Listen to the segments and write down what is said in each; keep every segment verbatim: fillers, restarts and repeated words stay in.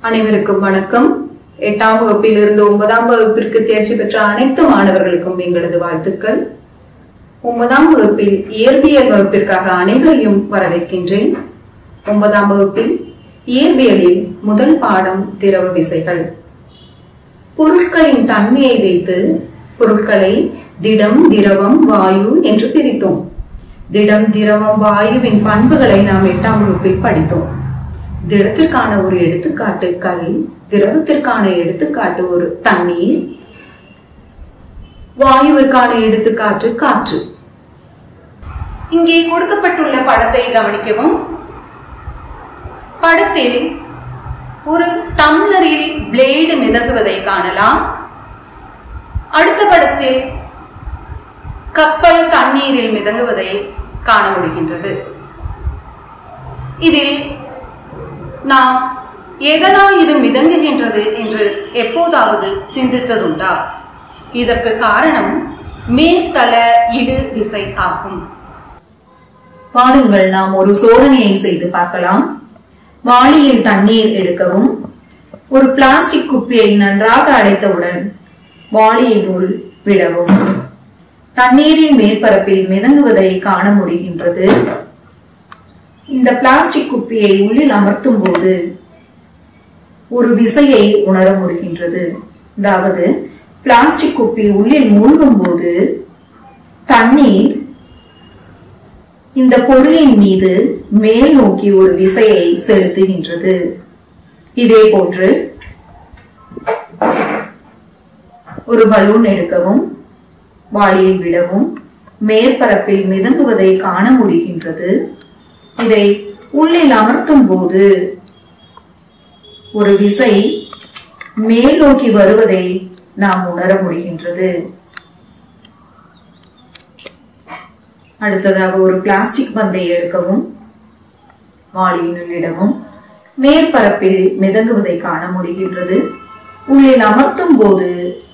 அனைவருக்கும் வணக்கம். எட்டாம் வகுப்பில் இருந்து ஒன்பதாம் வகுப்பிற்கு தேர்ச்சி பெற்ற அனைத்து மாணவர்களுக்கும் எங்களது வாழ்த்துக்கள். ஒன்பதாம் வகுப்பில் இயற்பியல் வகுப்பிற்காக அனைவரையும் வரவேற்கின்றேன். ஒன்பதாம் வகுப்பில் இயற்பியலில் முதல் பாடம் திரவ விசைகள். பொருட்களின் தன்மையை வைத்து பொருட்களை திடம், திரவம், வாயு என்று பிரித்தோம். திடம், திரவம், வாயுவின் பண்புகளை நாம் எட்டாம் வகுப்பில் படித்தோம். திடத்திற்கான ஒரு எடுத்துக்காட்டு கல், திரவத்திற்கான எடுத்துக்காட்டு ஒரு தண்ணீர், வாயுவிற்கான எடுத்துக்காட்டு காற்று. இங்கே கொடுக்கப்பட்டுள்ள படத்தை கவனிக்கவும். படத்தில் ஒரு டம்ளரில் பிளேடு மிதக்குவதை காணலாம். அடுத்த படத்தில் கப்பல் தண்ணீரில் மிதங்குவதை காண முடிகின்றது. இதில் நாம் எதனால் இது மிதங்குகின்றது என்று எப்போதாவது சிந்தித்ததுண்டா? இதற்கு காரணம் மேற்தள இழு விசை ஆகும். பாருங்கள், நாம் ஒரு சோதனையை செய்து பார்க்கலாம். வாளியில் தண்ணீர் எடுக்கவும். ஒரு பிளாஸ்டிக் குப்பியை நன்றாக அடைத்தவுடன் வாளியின் உள் விடவும். தண்ணீரின் மேற்பரப்பில் மிதங்குவதை காண முடிகின்றது. இந்த பிளாஸ்டிக் குப்பியை உள்ளில் அமர்த்தும் போது ஒரு விசையை உணர முடிகின்றது. அதாவது பிளாஸ்டிக் குப்பி உள்ளில் மூழ்கும் போது தண்ணீர் இந்த பொருளின் மீது மேல் நோக்கி ஒரு விசையை செலுத்துகின்றது. இதே போன்று ஒரு பலூன் எடுக்கவும், வாளியில் விடவும், மேற்பரப்பில் மிதங்குவதை காண முடிகின்றது. இதை உள்ளில் அமர்த்தும் போது ஒரு விசை மேல் நோக்கி வருவதை நாம் உணர முடிகின்றது. அடுத்ததாக ஒரு பிளாஸ்டிக் பந்தை எடுக்கவும், வாளியினுள் இடவும், மேற்பரப்பில் மிதங்குவதை காண முடிகின்றது. உள்ளில் அமர்த்தும் போது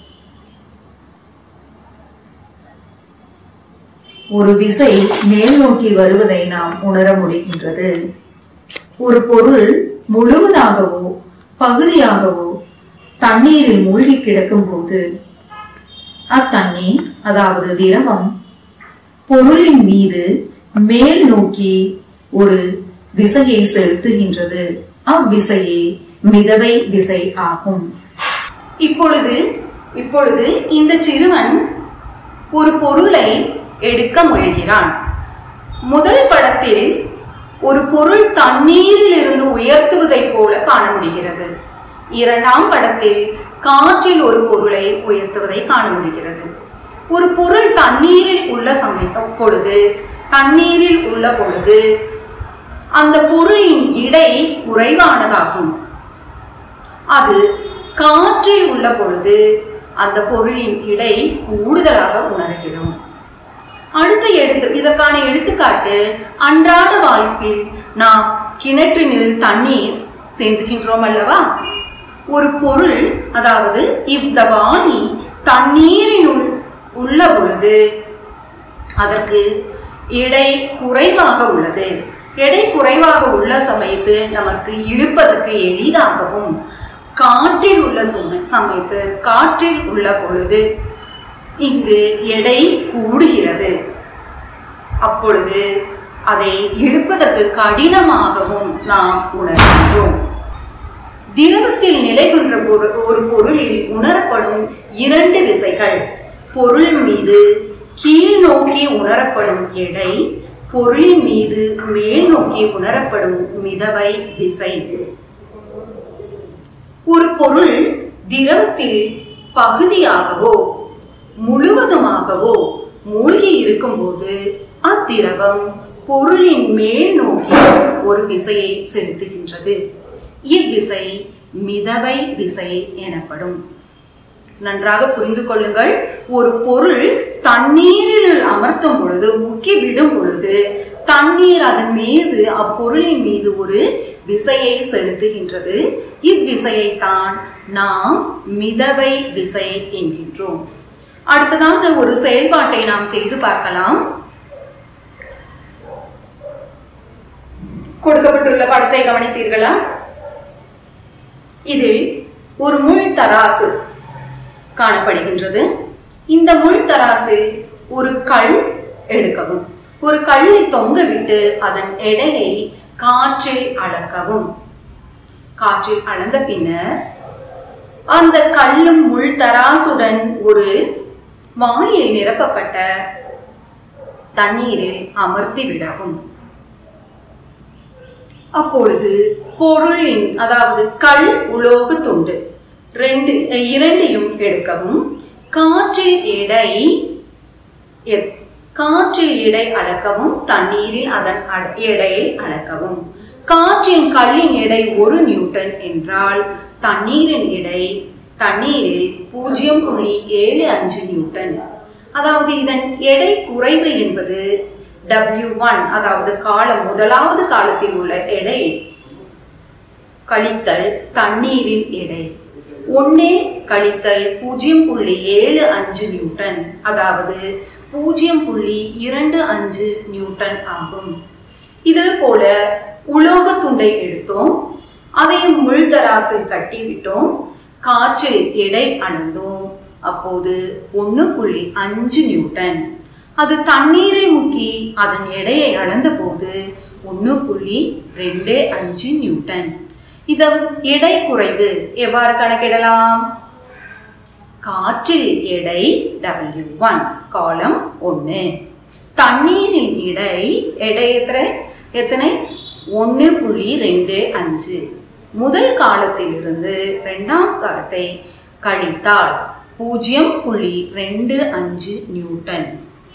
ஒரு விசை மேல் நோக்கி வருவதை நாம் உணர முடிகின்றது. ஒரு பொருள் முழுவதாகவோ பகுதியாகவோ தண்ணீரில் மூழ்கி கிடக்கும் போது அத்தண்ணீர், அதாவது திரவம், பொருளின் மீது மேல் நோக்கி ஒரு விசையை செலுத்துகின்றது. அவ்விசையே மிதவை விசை ஆகும். இப்பொழுது இப்பொழுது இந்த சிறுவன் ஒரு பொருளை எடுக்க முயல்கிறான். முதல் படத்தில் ஒரு பொருள் தண்ணீரில் இருந்து உயர்த்துவதை போல காண முடிகிறது. இரண்டாம் படத்தில் காற்றில் ஒரு பொருளை உயர்த்துவதை காண முடிகிறது. ஒரு பொருள் தண்ணீரில் உள்ள சமயம் பொழுது தண்ணீரில் உள்ள பொழுது அந்த பொருளின் இடை குறைவானதாகும். அது காற்றில் உள்ள பொழுது அந்த பொருளின் இடை கூடுதலாக உணர்கிறோம். அடுத்த எடுத்து இதற்கான எடுத்துக்காட்டு அன்றாட வாழ்க்கையில் நாம் கிணற்றினில் தண்ணீர் சேர்த்துகின்றோம் அல்லவா? ஒரு பொருள், அதாவது இந்த வாளி தண்ணீரினுள் உள்ள பொழுது அதற்கு எடை குறைவாக உள்ளது. எடை குறைவாக உள்ள சமயத்து நமக்கு இழுப்பதற்கு எளிதாகவும், காற்றில் உள்ள சமயத்து காற்றில் உள்ள பொழுது இங்கு எடை கூடுகிறது. அப்பொழுது அதை இழுப்பதற்கு கடினமாகவும் நாம் உணர்கின்றோம். திரவத்தில் நிலை கொண்ட ஒரு பொருளில் உணரப்படும் இரண்டு விசைகள்: பொருள் மீது கீழ் நோக்கி உணரப்படும் எடை, பொருளின் மீது மேல் நோக்கி உணரப்படும் மிதவை விசை. ஒரு பொருள் திரவத்தில் பகுதியாகவோ முழுவதுமாகவோ மூழ்கி இருக்கும் போது அத்திரவம் பொருளின் மேல் நோக்கி ஒரு விசையை செலுத்துகின்றது. இவ்விசை மிதவை விசை எனப்படும். நன்றாக புரிந்து கொள்ளுங்கள். ஒரு பொருள் தண்ணீரில் அமர்த்தும் பொழுது, முக்கி விடும் பொழுது தண்ணீர் அதன் மீது அப்பொருளின் மீது ஒரு விசையை செலுத்துகின்றது. இவ்விசையை தான் நாம் மிதவை விசை என்கின்றோம். அடுத்ததாக ஒரு செயல்பாட்டை நாம் செய்து பார்க்கலாம். கொடுக்கப்பட்டுள்ள படத்தை கவனித்தீர்களா? இதில் ஒரு முள் தராசு காணப்படுகின்றது. இந்த முள் தராசில் ஒரு கல் எடுக்கவும். ஒரு கல்லை தொங்கவிட்டு அதன் எடையை காற்றில் அளக்கவும். காற்றில் அளந்த பின்னர் அந்த கல்லும் முள் தராசுடன் ஒரு வாளியில் நிரப்பப்பட்ட தண்ணீரில் அமர்த்தி விடவும். அப்பொழுது பொருளின் அதாவது கல் உலோக துண்டு ரெண்டு இரண்டையும் எடுக்கவும். காற்றில் எடை காற்றில் எடை அளக்கவும். தண்ணீரில் அதன் எடையை அளக்கவும். காற்றின் கல்லின் எடை ஒரு நியூட்டன் என்றால் தண்ணீரின் எடை தண்ணீரில் பூஜ்ஜியம் புள்ளி ஏழு அஞ்சு நியூட்டன். அதாவது இதன் எடை குறைவு என்பது டபிள்யூ ஒன் அதாவது காலம் முதலாவது காலத்தில் உள்ள எடை கழித்தல் தண்ணீரின் எடை ஒன்னே கழித்தல் பூஜ்ஜியம் புள்ளி ஏழு அஞ்சு நியூட்டன், அதாவது பூஜ்ஜியம் புள்ளி இரண்டு அஞ்சு நியூட்டன் ஆகும். இதே போல உலோக துண்டை எடுத்தோம், அதையும் முள்தராசில் கட்டிவிட்டோம், காற்றில் எடை அளந்தோம். அப்போது ஒன்னு புள்ளி அஞ்சு நியூட்டன். அது தண்ணீரில் முக்கி அதன் எடையை அளந்த போது ஒன்னு புள்ளி ரெண்டு அஞ்சு நியூட்டன். இதன் எடை குறைவு எவ்வாறு கணக்கிடலாம்? காற்றில் எடை டபிள்யூ ஒன் காலம் ஒன்னு, தண்ணீரின் எடை எடை எத்தனை எத்தனை ஒன்னு புள்ளி ரெண்டு அஞ்சு. முதல் காலத்திலிருந்து இரண்டாம் காலத்தை கழித்தால் பூஜ்ஜியம் புள்ளி ரெண்டு அஞ்சு நியூட்டன்.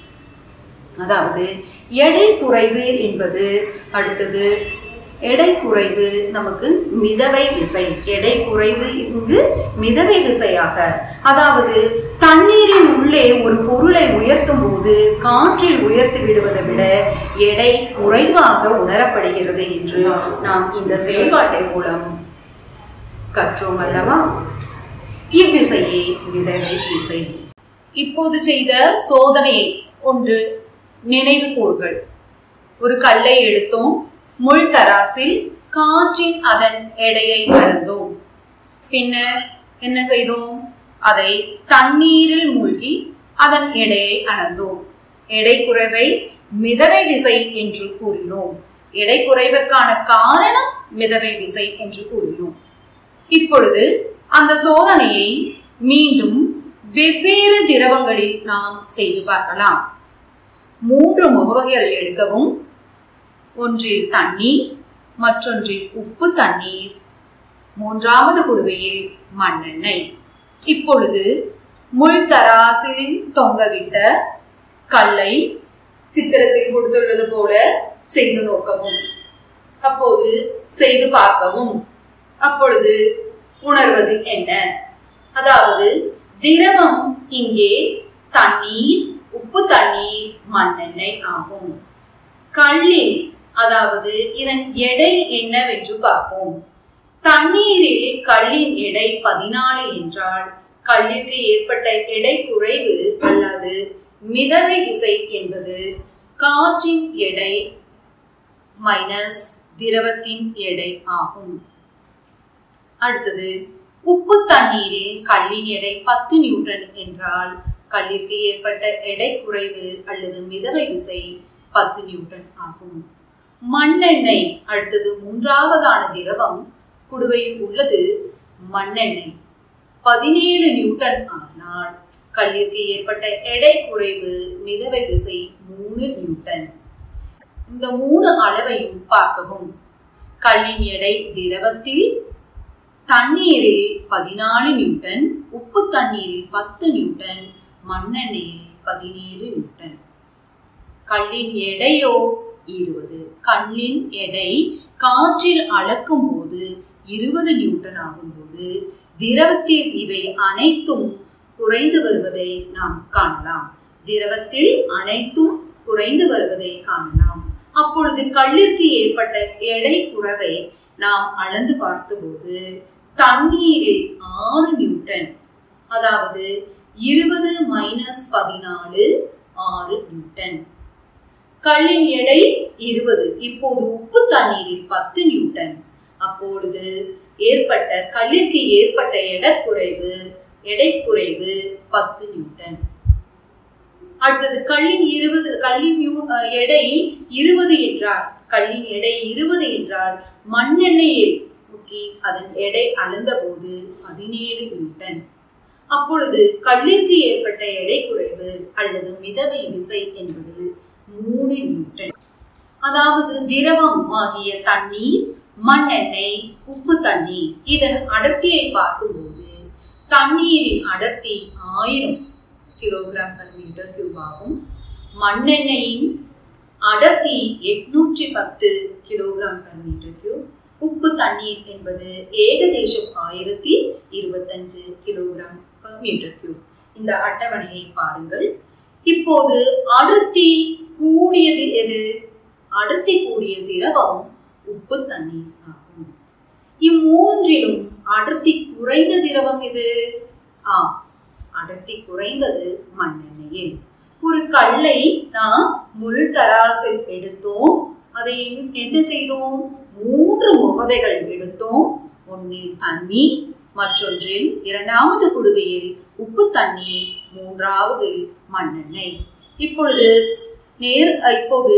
அதாவது எடை குறைவு என்பது அடுத்தது எடை குறைவு நமக்கு மிதவை விசை. எடை குறைவு இங்கு மிதவை விசையாக, அதாவது தண்ணீரின் உள்ளே ஒரு பொருளை உயர்த்தும் போது காற்றில் உயர்த்தி விடுவதை விட எடை குறைவாக உணரப்படுகிறது என்று நாம் இந்த செயல்பாட்டை மூலம் கற்றோம் அல்லவா? இவ்விசையே மிதவை விசை. இப்போது செய்த சோதனையை ஒன்று நினைவு கூறுகள். ஒரு கல்லை எடுத்தோம், முள் தராசில் காற்றின் அதன் எடையை அளந்தோம். பின்னர் என்ன செய்தோம்? அதை தண்ணீரில் மூழ்கி அதன் எடையை அளந்தோம். எடை குறைவை மிதவை விசை என்று கூறினோம். எடை குறைவிற்கான காரணம் மிதவை விசை என்று கூறினோம். இப்பொழுது அந்த சோதனையை மீண்டும் வெவ்வேறு திரவங்களில் நாம் செய்து பார்க்கலாம். மூன்று முகவகைகள் எடுக்கவும். ஒன்றில் தண்ணீர், மற்றொன்றில் உப்பு தண்ணீர், மூன்றாவது குடுவையில் மண்ணெண்ணெய். இப்பொழுது முள் தராசில் தொங்கவிட்ட கல்லை சித்திரத்தில் கொடுத்துள்ளது போல செய்து நோக்கவும். அப்போது செய்து பார்க்கவும். அப்பொழுது உணர்வது என்ன? அதாவது திரவம் இங்கே தண்ணீர், உப்பு தண்ணீர், மண்ணெண்ணெய் ஆகும். கல்லில் அதாவது இதன் எடை என்னவென்று பார்ப்போம். தண்ணீரில் கல்லின் எடை பதினாலு என்றால் கல்லிற்கு ஏற்பட்ட எடை குறைவு அல்லது மிதவை விசை என்பது காற்றின் எடை மைனஸ் திரவத்தின் எடை ஆகும். அடுத்தது உப்பு தண்ணீரில் கல்லின் எடை பத்து நியூட்டன் என்றால் கல்லிற்கு ஏற்பட்ட எடை குறைவு அல்லது மிதவை விசை பத்து நியூட்டன் ஆகும். மண்ணெண்ணெய் அடுத்தது மூன்றாவதான திரவம் குடுவையில் உள்ளது மண்ணெண்ணெய். பதினேழு நியூட்டன் ஆனால் கல்லிற்கு ஏற்பட்ட எடை குறைவு மிதவை விசை மூணு நியூட்டன். இந்த மூணு அளவையும் பார்க்கவும். கல்லின் எடை திரவத்தில் தண்ணீரில் பதினாலு நியூட்டன், உப்பு தண்ணீரில் பத்து நியூட்டன், மண்ணெண்ணெயில் பதினேழு நியூட்டன். கல்லின் எடையோ இருபது. கல்லின் எடை காற்றில் அளக்கும் போது இருபது நியூட்டன் ஆகும்போது திரவத்தில் இவை அனைத்தும் குறைந்து வருவதை நாம் காணலாம். திரவத்தில் அனைத்தும் குறைந்து வருவதை காணலாம். அப்பொழுது கல்லிற்கு ஏற்பட்ட எடை குறைவை நாம் அளந்து பார்த்தபோது தண்ணீரில் ஆறு நியூட்டன், அதாவது இருபது மைனஸ் பதினாலு ஆறு நியூட்டன். கல்லின் எடை இருபது. இப்போது உப்பு தண்ணீரில் பத்து நியூட்டன், அப்பொழுது ஏற்பட்ட கல்லிற்கு ஏற்பட்ட எடை குறைவு எடை குறைவு பத்து நியூட்டன். அடுத்தது கல்லின் இருபது கல்லின் எடை இருபது என்றால் கல்லின் எடை இருபது என்றால் மண்ணெண்ணெயில் முக்கி அதன் எடை அளந்த போது பதினேழு நியூட்டன். அப்பொழுது கல்லிற்கு ஏற்பட்ட எடை குறைவு அல்லது மிதவை விசை என்பது மூணு நியூட்டன். அதாவது திரவம் ஆகிய தண்ணீர், மண்ணெண்ணெய், உப்பு தண்ணீர் இதன் அடர்த்தியை பார்க்கும்போது தண்ணீரின் அடர்த்தி ஆயிரம் கிலோகிராம் பர் மீட்டர் கியூப் ஆகும். மண்ணெண்ணெயின் அடர்த்தி எட்நூற்றி பத்து கிலோகிராம் பர் மீட்டர் கியூப். உப்பு தண்ணீர் என்பது ஏகதேசம் ஆயிரத்தி இருபத்தஞ்சு கிலோகிராம் பர் மீட்டர் கியூப். இந்த அட்டவணையை பாருங்கள். இப்போது அடர்த்தி கூடியது எது? அடர்த்தி கூடிய திரவம் உப்பு தண்ணீர் ஆகும். இம்மூன்றிலும் அடர்த்தி குறைந்த திரவம் எது? ஆம், அடர்த்தி குறைந்தது மண்ணெண்ணெயில். ஒரு கல்லை நாம் முள் தராசில் எடுத்தோம். அதை என்ன செய்தோம்? மூன்று முகவைகள் எடுத்தோம். ஒன்றில் தண்ணீர், மற்றொன்றில் இரண்டாவது குடுவையில் உப்பு தண்ணீர், மூன்றாவது மண்ணெண்ணெய். இப்பொழுது நேர் இப்போது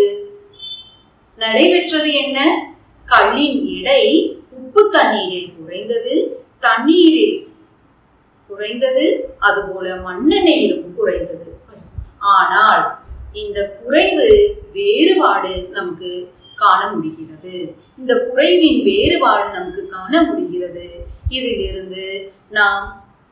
நடைபெற்றது என்ன? கல்லின் எடை உப்பு தண்ணீரில் குறைந்தது, தண்ணீரில் குறைந்தது, அதுபோல மண்ணெண்ணெயிலும் குறைந்தது. ஆனால் இந்த குறைவு வேறுபாடு நமக்கு காண முடிகிறது. இந்த குறைவின் வேறுபாடு நமக்கு காண முடிகிறது. இதிலிருந்து நாம்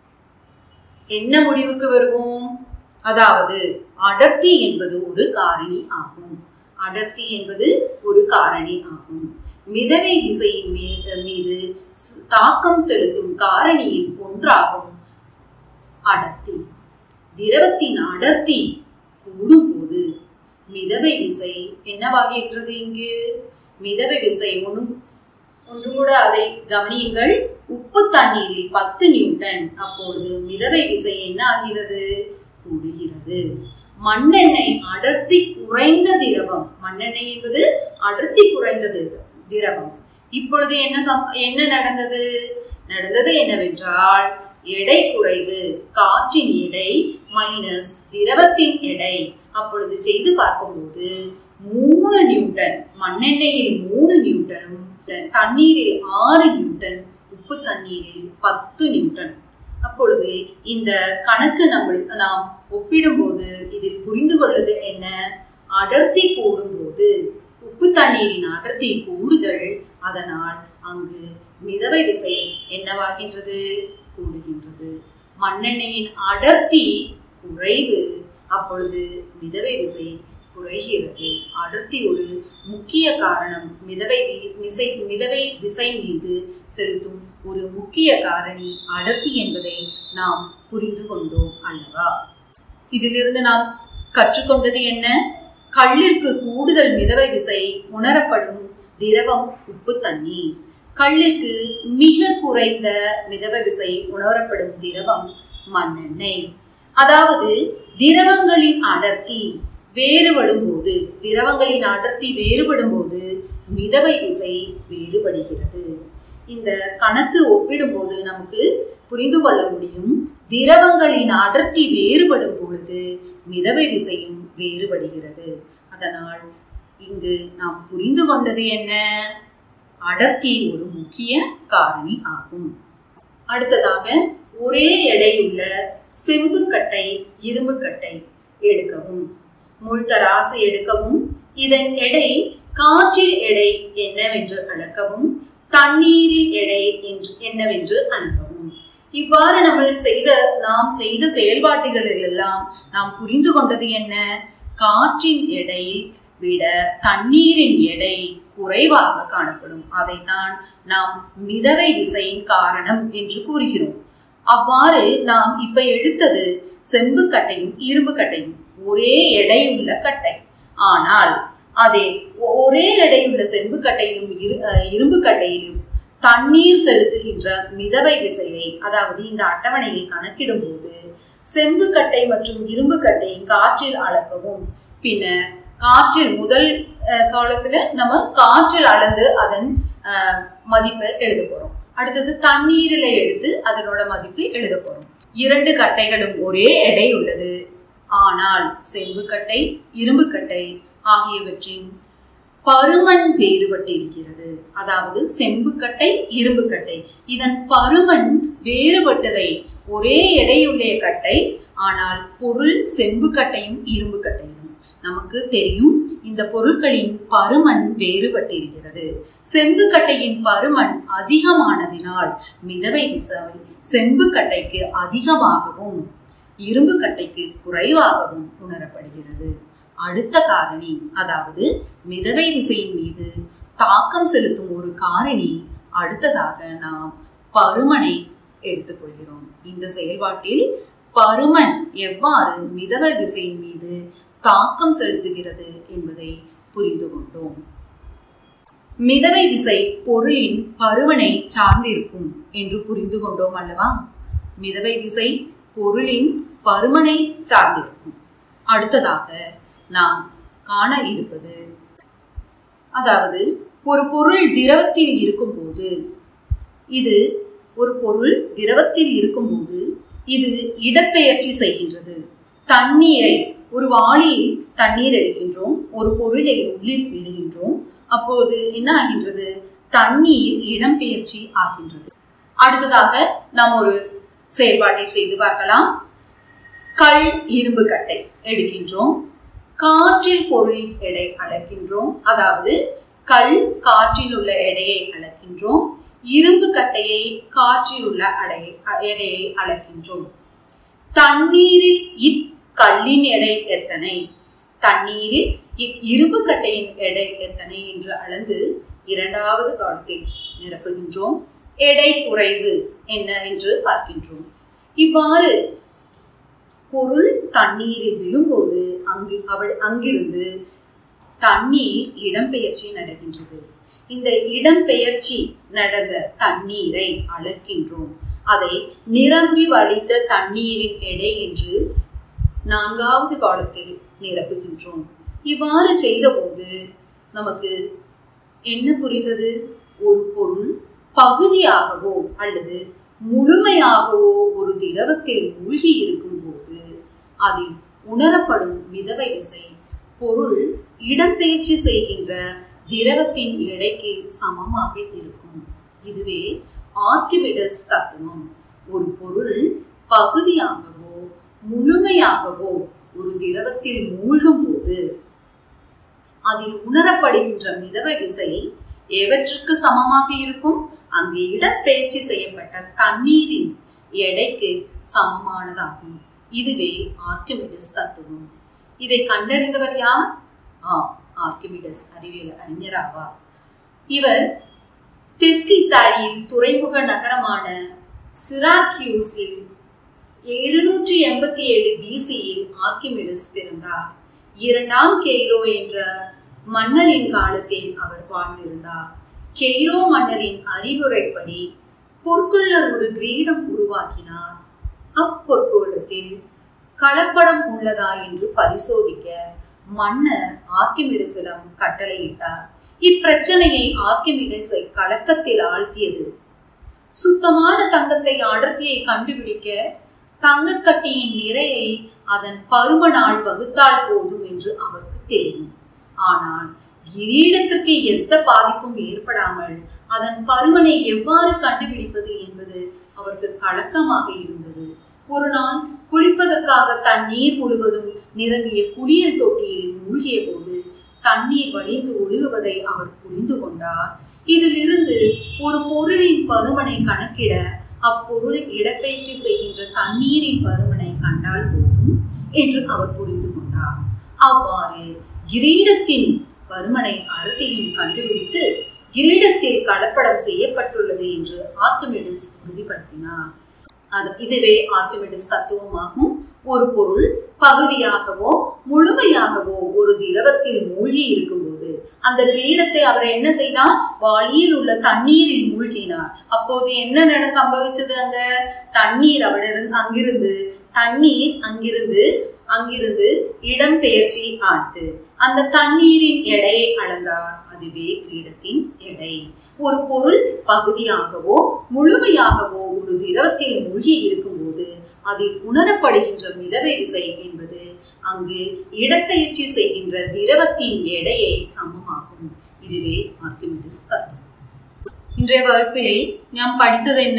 என்ன முடிவுக்கு வருவோம்? அதாவது அடர்த்தி என்பது ஒரு காரணி ஆகும். அடர்த்தி என்பது ஒரு காரணி ஆகும். மிதவை விசையின் மீது தாக்கம் செலுத்தும் காரணியில் ஒன்றாகும் அடர்த்தி. திரவத்தின் அடர்த்தி கூடும் போது மிதவை விசை என்னவாகிறது? இங்கு மிதவை விசை ஒன்றும் ஒன்று கூட அதை கவனியுங்கள். உப்பு தண்ணீரில் பத்து நியூட்டன். அப்பொழுது மிதவை விசை என்ன ஆகிறது? கூடுகிறது. மண்ணெண்ணெய் அடர்த்தி குறைந்த திரவம். மண்ணெண்ணெய் என்பது அடர்த்தி குறைந்தது திரவம். இப்பொழுது என்ன என்ன நடந்தது? நடந்தது என்னவென்றால் எடை குறைவு. காற்றின் எடை மைனஸ் திரவத்தின் எடை. அப்பொழுது செய்து பார்க்கும்போது மூணு நியூட்டன். மண்ணெண்ணெயில் மூணு நியூட்டனும், தண்ணீரில் ஆறு நியூட்டன், உப்பு தண்ணீரில் பத்து நியூட்டன். அப்பொழுது இந்த கணக்கு நம்ம நாம் ஒப்பிடும்போது இதில் புரிந்து கொள்வது என்ன? அடர்த்தி கூடும்போது உப்பு தண்ணீரின் அடர்த்தி கூடுதல், அதனால் அங்கு மிதவை விசை என்னவாகின்றது? கூடுகின்றது. மண்ணெண்ணெயின் அடர்த்தி குறைவு, அப்பொழுது மிதவை விசை குறைகிறது. அடர்த்தி ஒரு முக்கிய காரணம். மிதவை விசை மிதவை விசை மீது செலுத்தும் ஒரு முக்கிய காரணி அடர்த்தி என்பதை நாம் புரிந்து கொண்டோம் அல்லவா? இதிலிருந்து நாம் கற்றுக்கொண்டது என்ன? கல்லிற்கு கூடுதல் மிதவை விசை உணரப்படும் திரவம் உப்பு தண்ணீர். கல்லிற்கு மிக குறைந்த மிதவை விசை உணரப்படும் திரவம் மண்ணெண்ணெய். அதாவது திரவங்களின் அடர்த்தி வேறுபடும் போது திரவங்களின் அடர்த்தி வேறுபடும் போது மிதவை விசை வேறுபடுகிறது. இந்த கணக்கு ஒப்பிடும் போது நமக்கு புரிந்து கொள்ள முடியும். திரவங்களின் அடர்த்தி வேறுபடும் பொழுது மிதவை விசையும் வேறுபடுகிறது. அதனால் இங்கு நாம் புரிந்து கொண்டது என்ன? அடர்த்தி ஒரு முக்கிய காரணி ஆகும். அடுத்ததாக ஒரே எடையுள்ள செம்புக்கட்டை, இரும்புக்கட்டை எடுக்கவும். முள்தராசு எடுக்கவும். இதன் எடை காற்றில் எடை என்னவென்று அளக்கவும், தண்ணீரில் எடை என்று என்னவென்று அளக்கவும். இவ்வாறு நம்ம செய்த நாம் செய்த செயல்பாடுகளில் எல்லாம் நாம் புரிந்து கொண்டது என்ன? காற்றின் எடை விட தண்ணீரின் எடை குறைவாக காணப்படும். அதைத்தான் நாம் மிதவை விசையின் காரணம் என்று கூறுகிறோம். அவ்வாறு நாம் இப்ப எடுத்தது செம்பு கட்டையும் இரும்பு கட்டையும் ஒரே எடையுள்ள கட்டை. ஆனால் அதே ஒரே எடையுள்ள செம்பு கட்டையிலும் இரும்பு கட்டையிலும் தண்ணீர் செலுத்துகின்ற மிதவை விசையை, அதாவது இந்த அட்டவணையில் கணக்கிடும் போது செம்பு கட்டை மற்றும் இரும்பு கட்டை காற்றில் அளக்கவும், பின்னர் காற்றில் முதல் காலத்துல நம்ம காற்றில் அளந்து அதன் மதிப்பை எழுத போறோம். அடுத்தது தண்ணீரில எடுத்து அதனோட மதிப்பு எழுத போறோம். இரண்டு கட்டைகளும் ஒரே எடை உள்ளது. ஆனால் செம்பு கட்டை, இரும்பு கட்டை ஆகியவற்றின் பருமன் வேறுபட்டு இருக்கிறது. அதாவது செம்பு கட்டை, இரும்பு கட்டை இதன் பருமன் வேறுபட்டதை, ஒரே எடையுள்ள கட்டை ஆனால் பொருள் செம்பு கட்டையும் இரும்பு கட்டையும். நமக்கு தெரியும் இந்த பொருட்களின் பருமன் வேறுபட்டு இருக்கிறது. செம்பு கட்டையின் பருமன் அதிகமானதினால் மிதவை விசை செம்பு கட்டைக்கு அதிகமாகவும் இரும்பு கட்டைக்கு குறைவாகவும் உணரப்படுகிறது. அடுத்த காரணி, அதாவது மிதவை விசையின் மீது தாக்கம் செலுத்தும் ஒரு காரணி. அடுத்ததாக நாம் பருமனை எடுத்துக்கொள்கிறோம். இந்த செயல்பாட்டில் பருமன் எவ்வாறு மிதவை விசையின் மீது தாக்கம் செலுத்துகிறது என்பதை புரிந்து கொண்டோம். மிதவை விசை பொருளின் பருமனை சார்ந்திருக்கும் என்று புரிந்து கொண்டோம் அல்லவா? மிதவை விசை பொருளின் பருமனை சார்ந்திருக்கும். அடுத்ததாக நாம் காண இருப்பது, அதாவது ஒரு பொருள் திரவத்தில் இருக்கும்போது இது ஒரு பொருள் திரவத்தில் இருக்கும்போது இது இடப்பெயர்ச்சி செய்கின்றது. தண்ணீரை, ஒரு வாளியில் தண்ணீர் எடுக்கின்றோம், ஒரு பொருளை உள்ளில் இடுகின்றோம். அப்போது என்ன ஆகின்றது? தண்ணீர் இடம்பெயர்ச்சி ஆகின்றது. அடுத்ததாக நாம் ஒரு செயல்பாட்டை செய்து பார்க்கலாம். கல், இரும்பு கட்டை எடுக்கின்றோம். காற்றில் பொருளின் எடை அளக்கின்றோம். அதாவது கல் காற்றில் உள்ள எடையை அளக்கின்றோம். இரும்பு கட்டையை காற்றில் உள்ள எடையை அளக்கின்றோம். தண்ணீரில் இக்கல்லின் எடை எத்தனை, தண்ணீரில் இரும்பு கட்டையின் எடை எத்தனை என்று அளந்து இரண்டாவது காலத்தில் நிரப்புகின்றோம். எடை குறைவு என்ன என்று பார்க்கின்றோம். இவ்வாறு பொருள் தண்ணீரில் விழும்போது அங்கு அவள் அங்கிருந்து தண்ணீர் இடம்பெயர்ச்சி நடக்கின்றது. இந்த இடம்பெயர்ச்சி நடந்த தண்ணீரை அளக்கின்றோம். அதை நிரம்பி வழிந்த தண்ணீரின் எடை என்று நான்காவது காலத்தில் நிரப்புகின்றோம். இவ்வாறு செய்தபோது நமக்கு என்ன புரிந்தது? ஒரு பொருள் பகுதியாகவோ அல்லது முழுமையாகவோ ஒரு திரவத்தில் மூழ்கி இருக்கும் போது அதில் உணரப்படும் மிதவை விசை பொருள் இடம்பெயர்ச்சி செய்கின்ற திரவத்தின் எடைக்கு சமமாக இருக்கும். இதுவே ஆர்க்கிமிடிஸ் தத்துவம். ஒரு பொருள் பகுதியாகவோ முழுமையாகவோ ஒரு திரவத்தில் மூழ்கும் போது அதில் உணரப்படுகின்ற மிதவை விசை எவற்றுக்கு சமமாக இருக்கும்? அங்கு இடப்பெயர்ச்சி செய்யப்பட்ட தண்ணீரின் எடைக்கு சமமானதாகும். இதுவே ஆர்க்கிமிடிஸ் தத்துவம். இதை கண்டறிந்தவர் யார்? ஆ ஆர்க்கிமிடிஸ் அறிவியல் அறிஞராவார். இவர் தெற்கு இத்தாலியில் துறைமுக நகரமான சிராக்யூஸில் இருநூற்றி எண்பத்தி ஏழு பிசியில் ஆர்க்கிமிடிஸ் பிறந்தார். இரண்டாம் கெய்ரோ என்ற மன்னரின் காலத்தில் அவர் வாழ்ந்திருந்தார். கெய்ரோ மன்னரின் அறிவுரைப்படி பொற்கொள்ளர் ஒரு கிரீடம் உருவாக்கினார். அப்பொற்கொள்ளத்தில் கலப்படம் உள்ளதா என்று பரிசோதிக்க மன்னர் ஆர்க்கிமிடிஸிடம் கட்டளையிட்டார். இப்பிரச்சனையை ஆர்க்கிமிடிஸை கலக்கத்தில் ஆழ்த்தியது. சுத்தமான தங்கத்தை அடர்த்தியை கண்டுபிடிக்க தங்கக்கட்டியின் நிறையை அதன் பருமனால் வகுத்தால் போதும் என்று அவருக்கு தெரியும். ஆனால் கிரீடத்திற்கு எந்த பாதிப்பும் ஏற்படாமல் அதன் பருமனை எவ்வாறு கண்டுபிடிப்பது என்பது அவருக்கு கலக்கமாக இருந்தது. ஒரு நாள் குளிப்பதற்காக தண்ணீர் முழுவதும் நிரம்பிய குளியல் தொட்டியில் மூழ்கிய போது தண்ணீர் வழிந்து ஒழுகுவதை அவர் புரிந்து கொண்டார். இதிலிருந்து ஒரு பொருளின் பருமனை கணக்கிட அப்பொருள் இடப்பெயர்ச்சி செய்கின்ற தண்ணீரின் பருமனை கண்டால் போதும் என்று அவர் புரிந்து கொண்டார். அவ்வாறு கிரீடத்தின் பருமனை அடர்த்தியும் கண்டுபிடித்து கிரீடத்தில் கலப்படம் செய்யப்பட்டுள்ளது என்று ஆர்க்கிமிடிஸ் உறுதிப்படுத்தினார். அது இதுவே ஆர்க்கிமிடிஸ் தத்துவமாகும். ஒரு பொருள் பகுதியாகவோ முழுமையாகவோ ஒரு திரவத்தில் மூழ்கி இருக்கும்போது அந்த கிரீடத்தை அவர் என்ன செய்தார்? வாளியில் உள்ள தண்ணீரில் மூழ்கினார். அப்போது என்ன சம்பவிச்சது? அங்க தண்ணீர் அவரிருந்து அங்கிருந்து தண்ணீர் அங்கிருந்து அங்கிருந்து இடம்பெயர்ச்சி ஆனது. அந்த தண்ணீரின் எடையை அளந்தார், அதுவே கிரீடத்தின் எடை. ஒரு பொருள் பகுதியாகவோ முழுமையாகவோ ஒரு திரவத்தில் மூழ்கி இருக்கும்போது அதில் உணரப்படுகின்ற மிதவை விசை என்பது அங்கு இடப்பெயர்ச்சி செய்கின்ற திரவத்தின் எடையை சமமாகும். இதுவே ஆர்க்கிமிடிஸ் தத்துவம். இன்றைய வகுப்பிலே நாம் படித்தது என்ன?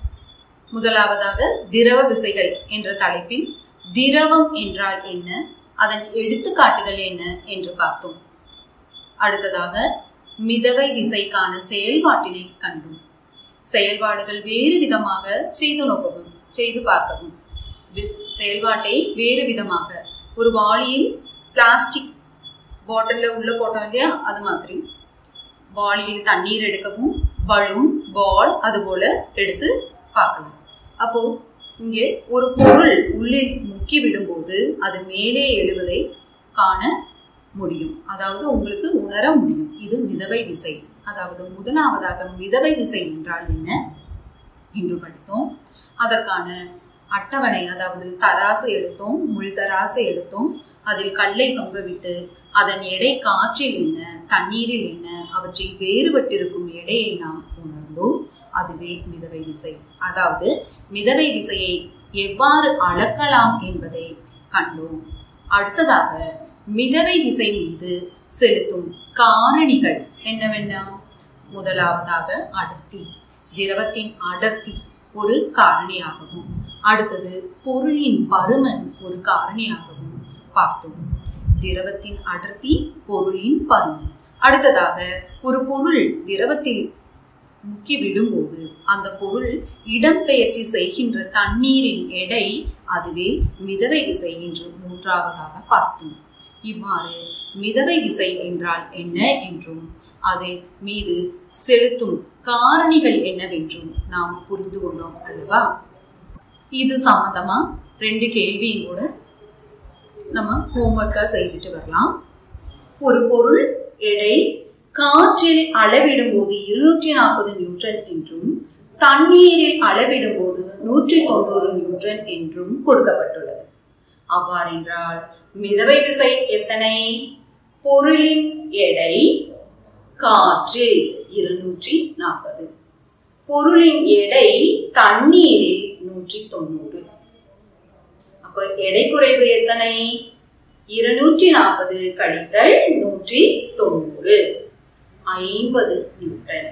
முதலாவதாக திரவ விசைகள் என்ற தலைப்பில் திரவம் என்றால் என்ன, அதன் எடுத்துக்காட்டுகள் என்ன என்று பார்த்தோம். அடுத்ததாக மிதவை விசைக்கான செயல்பாட்டினை கண்டோம். செயல்பாடுகள் வேறு விதமாக செய்து நோக்கவும் செய்து பார்க்கவும். செயல்பாட்டை வேறு விதமாக ஒரு வாளியில் பிளாஸ்டிக் பாட்டில்ல உள்ள போட்டோம் இல்லையா, அது மாதிரி வாளியில் தண்ணீர் எடுக்கவும், பலூன், பால் அது போல எடுத்து பார்க்கலாம். அப்போ இங்கே ஒரு பொருள் உள்ளே முக்கி விடும்போது அது மேலே எழுவதை காண முடியும், அதாவது உங்களுக்கு உணர முடியும். இது மிதவை விசை. அதாவது முதலாவதாக மிதவை விசை என்றால் என்ன என்று படித்தோம். அதற்கான அட்டவணை, அதாவது தராசு எடுத்தோம், முள் தராசு எடுத்தோம், அதில் கல்லை தொங்கவிட்டு அதன் எடை காற்றில் என்ன, தண்ணீரில் என்ன, அவற்றில் வேறுபட்டிருக்கும் எடையை நாம் உணர்ந்தோம். அதுவே மிதவை விசை. அதாவது மிதவை விசையை எவ்வாறு அளக்கலாம் என்பதை கண்டோம். அடுத்ததாக மிதவை விசை மீது செலுத்தும் காரணிகள் என்னவென்ன? முதலாவதாக அடர்த்தி, திரவத்தின் அடர்த்தி ஒரு காரணியாகவும், அடுத்தது பொருளின் பருமன் ஒரு காரணியாகவும் பார்த்தோம். திரவத்தின் அடர்த்தி, பொருளின் பருமன். அடுத்ததாக ஒரு பொருள் திரவத்தில் முக்கி விடும்போது அந்த பொருள் இடம்பெயர்ச்சி செய்கின்ற தண்ணீரின் எடை, அதுவே மிதவை விசை என்று மூன்றாவதாக பார்த்தோம். இவ்வாறு மிதவை விசை என்றால் என்ன என்றும் அது மீது செலுத்தும் காரணிகள் என்னவென்றும் நாம் புரிந்து கொண்டோம் அல்லவா? இது சம்பந்தமா ரெண்டு கேள்வியும் கூட நம்ம ஹோம்ஒர்க்கா செய்துட்டு வரலாம். ஒரு பொருள் எடை காற்றில் அளவிடும் போது இருநூற்றி நாற்பது நியூட்டன் என்றும் தண்ணீரில் அளவிடும் போது நூற்றி தொண்ணூறு நியூட்டன் என்றும் கொடுக்கப்பட்டுள்ளது. அவ்வாறென்றால் மிதவை விசை எத்தனை? பொருளின் எடை காற்றில் இருநூற்றி நாற்பது, பொருளின் எடை தண்ணீரில் நூற்றி தொண்ணூறு. அப்ப எடை குறைவு எத்தனை? இருநூற்றி நாற்பது கழித்தல் நூற்றி தொண்ணூறு, ஐம்பது நியூட்டன்.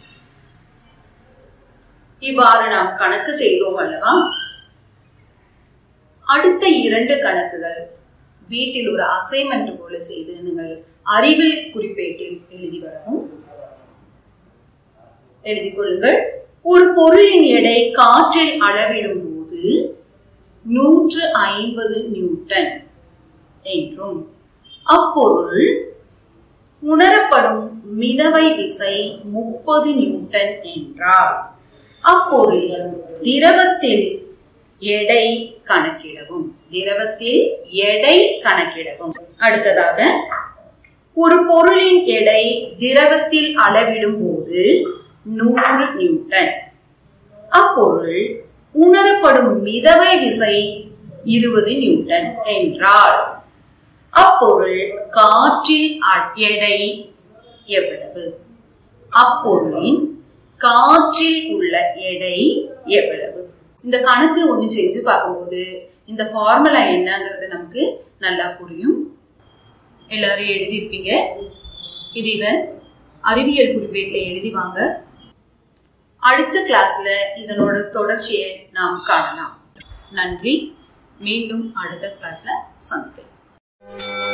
இவ்வாறு நாம் கணக்கு செய்தோம் அல்லவா? அடுத்த இரண்டு கணக்குகள் வீட்டில் ஒரு அசைன்மெண்ட் போல செய்து நீங்கள் அறிவில் குறிப்பேட்டில் எழுதி வரவும். எழுதி கொள்ளுங்கள். ஒரு பொருளின் எடை காற்றில் அளவிடும் போது நூற்று ஐம்பது நியூட்டன் என்றும் அப்பொருள் உணரப்படும் மிதவை விசை முப்பது நியூட்டன் என்றால் அப்பொருளில் திரவத்தில் எடை கணக்கிடவும். திரவத்தில் எடை கணக்கிடவும். அடுத்ததாக ஒரு பொருளின் எடை திரவத்தில் அளவிடும் போது நூறு நியூட்டன், அப்பொருள் உணரப்படும் மிதவை விசை இருபது நியூட்டன் என்றால் அப்பொருள் காற்றில் எடை எவ்வளவு? அப்பொருளின் காற்றில் உள்ள எடை எவ்வளவு? இந்த கணக்கு ஒண்ணு செஞ்சு பார்க்கும்போது இந்த ஃபார்முலா என்னங்கிறது நமக்கு நல்லா புரியும். எல்லாரும் எழுதியிருப்பீங்க. இது இவன் அறிவியல் குறிப்பேட்டில எழுதி வாங்க. அடுத்த கிளாஸ்ல இதனோட தொடர்ச்சியை நாம் காணலாம். நன்றி. மீண்டும் அடுத்த கிளாஸ்ல சந்திக்கலாம்.